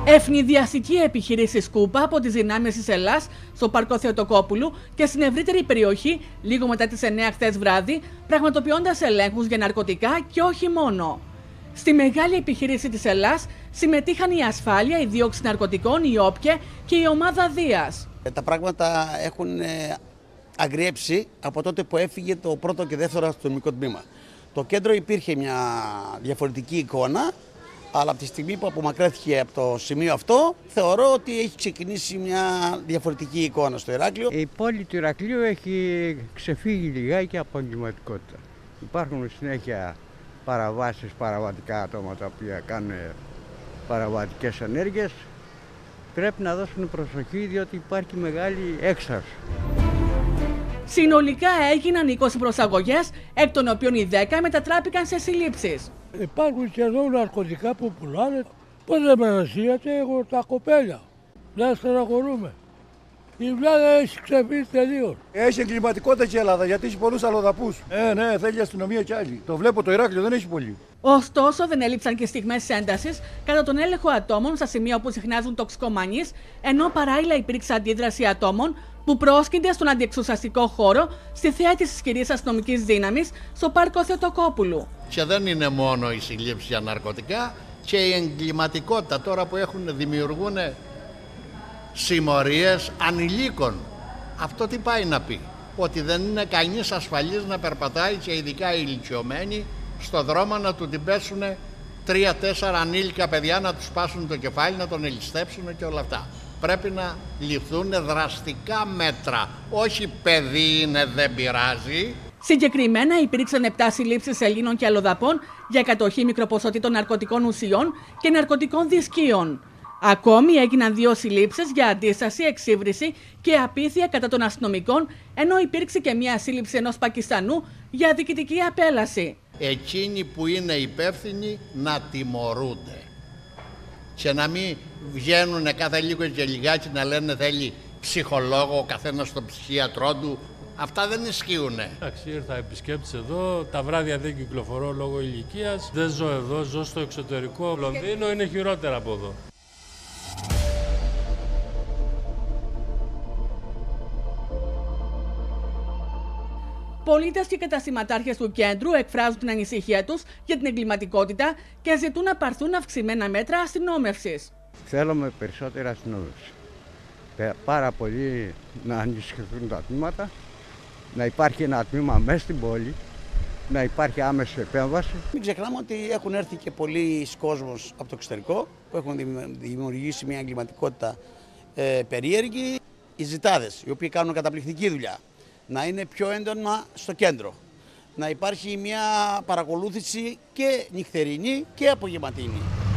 Ευνηδιαστική επιχείρηση Σκούπα από τις δυνάμεις της Ελλάς στο Πάρκο Θεοτοκόπουλου και στην ευρύτερη περιοχή λίγο μετά τις 9 χθες βράδυ, πραγματοποιώντας ελέγχους για ναρκωτικά και όχι μόνο. Στη μεγάλη επιχείρηση της Ελλάς συμμετείχαν η Ασφάλεια, η Δίωξη Ναρκωτικών, η Όπια και η Ομάδα Δίας. Τα πράγματα έχουν αγριέψει από τότε που έφυγε το πρώτο και δεύτερο αστυνομικό τμήμα. Το κέντρο υπήρχε μια διαφορετική εικόνα, αλλά από τη στιγμή που απομακρύνθηκε από το σημείο αυτό, θεωρώ ότι έχει ξεκινήσει μια διαφορετική εικόνα στο Ηράκλειο. Η πόλη του Ηρακλείου έχει ξεφύγει λιγάκι από εγκληματικότητα. Υπάρχουν συνέχεια παραβάσεις, παραβατικά άτομα τα οποία κάνουν παραβατικές ενέργειες. Πρέπει να δώσουν προσοχή διότι υπάρχει μεγάλη έξαρση. Συνολικά έγιναν 20 προσαγωγές, εκ των οποίων οι 10 μετατράπηκαν σε συλλήψεις. Υπάρχουν και εδώ ναρκωτικά που πουλάνε. Πώς δεν με ρωσίατε, εγώ τα κοπέλια. Δεν στεναχωρούμε. Η βλάδα έχει ξεφύγει τελείως. Έχει εγκληματικότητα και η Ελλάδα γιατί έχει πολλούς αλλοδαπούς. Ναι, θέλει αστυνομία κι άλλη. Το βλέπω, το Ηράκλειο δεν έχει πολύ. Ωστόσο, δεν έλειψαν και στιγμές έντασης κατά τον έλεγχο ατόμων στα σημεία όπου συχνάζουν τοξικομανείς, ενώ παράλληλα υπήρξε αντίδραση ατόμων που πρόσκυνται στον αντιεξουσιαστικό χώρο στη θέα της ισχυρής αστυνομικής δύναμης στο Πάρκο Θεοτοκόπουλου. Και δεν είναι μόνο η συλλήψη για ναρκωτικά και η εγκληματικότητα τώρα που δημιουργούν συμμορίες ανηλίκων. Αυτό τι πάει να πει? Ότι δεν είναι κανείς ασφαλής να περπατάει και ειδικά οι ηλικιωμένοι στο δρόμο να του την πέσουν 3-4 ανήλικα παιδιά να τους πάσουν το κεφάλι, να τον ελιστέψουν και όλα αυτά. Πρέπει να ληφθούν δραστικά μέτρα. Όχι παιδί είναι, δεν πειράζει. Συγκεκριμένα υπήρξαν 7 συλλήψεις Ελλήνων και αλλοδαπών για κατοχή μικροποσοτήτων ναρκωτικών ουσιών και ναρκωτικών δισκίων. Ακόμη έγιναν 2 συλλήψεις για αντίσταση, εξύβριση και απίθεια κατά των αστυνομικών, ενώ υπήρξε και μια σύλληψη ενός Πακιστανού για διοικητική απέλαση. Εκείνοι που είναι υπεύθυνοι να τιμωρούνται και να μην βγαίνουν κάθε λίγο και λιγάκι να λένε θέλει ψυχολόγο, ο καθένας στον ψυχίατρό του. Αυτά δεν ισχύουν. Εντάξει, ήρθα επισκέπτης εδώ. Τα βράδια δεν κυκλοφορώ λόγω ηλικίας. Δεν ζω εδώ, ζω στο εξωτερικό. Λονδίνο είναι χειρότερα από εδώ. Πολίτες και καταστηματάρχες του κέντρου εκφράζουν την ανησυχία τους για την εγκληματικότητα και ζητούν να πάρθουν αυξημένα μέτρα αστυνόμευσης. Θέλουμε περισσότερη αστυνόμευση. Πάρα πολύ να ενισχυθούν τα τμήματα, να υπάρχει ένα τμήμα μέσα στην πόλη, να υπάρχει άμεση επέμβαση. Μην ξεχνάμε ότι έχουν έρθει και πολλοί κόσμος από το εξωτερικό που έχουν δημιουργήσει μια εγκληματικότητα περίεργη. Οι ζητάδες, οι οποίοι κάνουν καταπληκτική δουλειά, να είναι πιο έντονα στο κέντρο. Να υπάρχει μια παρακολούθηση και νυχτερινή και απογευματινή.